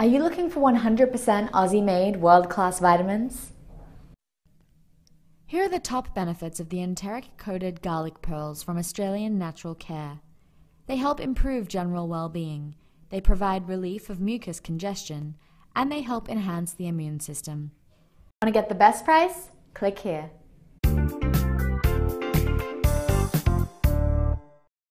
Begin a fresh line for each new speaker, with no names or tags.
Are you looking for 100% Aussie-made world-class vitamins? Here are the top benefits of the Enteric-coated garlic pearls from Australian Natural Care. They help improve general well-being, they provide relief of mucous congestion, and they help enhance the immune system. Want to get the best price? Click here.